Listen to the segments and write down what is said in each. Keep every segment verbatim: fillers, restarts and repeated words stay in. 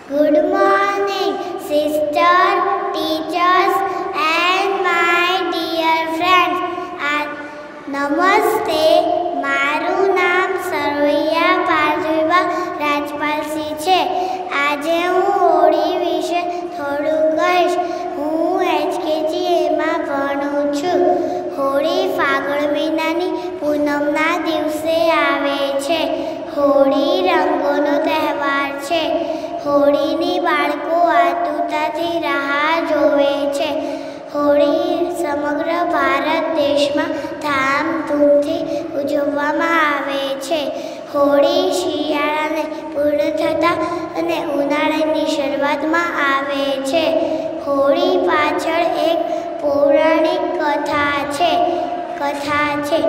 Good morning, sister, teachers, and my dear friends. નમસ્તે. મારું નામ સરવૈયા પાર્થિવા રાજપાલસિંહ છે. આજે હું હોળી વિશે થોડું કહીશ. હું એચકેજીએમાં ભણું છું. હોળી ફાગણ મહિનાની પૂનમના દિવસે આવે છે. હોળી રંગોનો તહેવાર છે. હોળીની બાળકો આતુરતાથી રાહ જોવે છે. હોળી સમગ્ર ભારત દેશમાં ધામધૂમથી ઉજવવામાં આવે છે. હોળી શિયાળાને પૂર્ણ થતાં અને ઉનાળાની શરૂઆતમાં આવે છે. હોળી પાછળ એક પૌરાણિક કથા છે કથા છે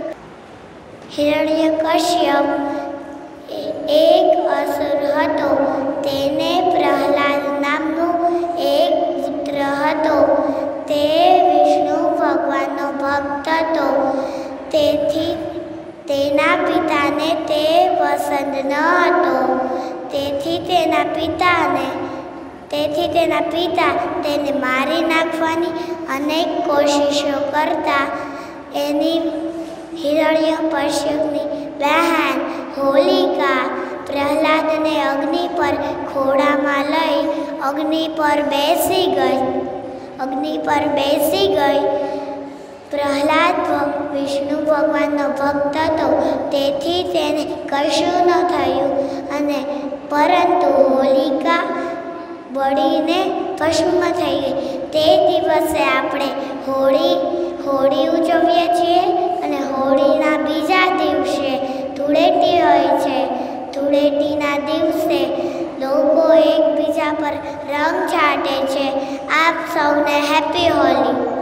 હિરણ્યકશ્યપ એક અસુર હતો. તેને પ્રહલાદ નામનો એક પુત્ર હતો. તે વિષ્ણુ ભગવાનનો ભક્ત હતો. તેથી તેના પિતાને તે પસંદ ન હતો. તેથી તેના પિતાને તેથી તેના પિતા તેને મારી નાખવાની અનેક કોશિશો કરતા. એની હિરણ્યકશ્યપની બહેન હોલિકા પ્રહલાદને અગ્નિ પર ખોળામાં લઈ અગ્નિ પર બેસી ગઈ અગ્નિ પર બેસી ગઈ પ્રહલાદ વિષ્ણુ ભગવાનનો ભક્ત હતો. તેથી તેને કશું ન થયું અને પરંતુ હોલિકા બળીને ભસ્મ થઈ ગઈ. તે દિવસે આપણે હોળી હોળી ઉજવીએ છીએ અને હોળીના બીજા દિવસે ધૂળેટી હોય છે. ધૂળેટીના દિવસે લોકો એકબીજા પર રંગ છાંટે છે. આપ સૌને હેપી હોલી.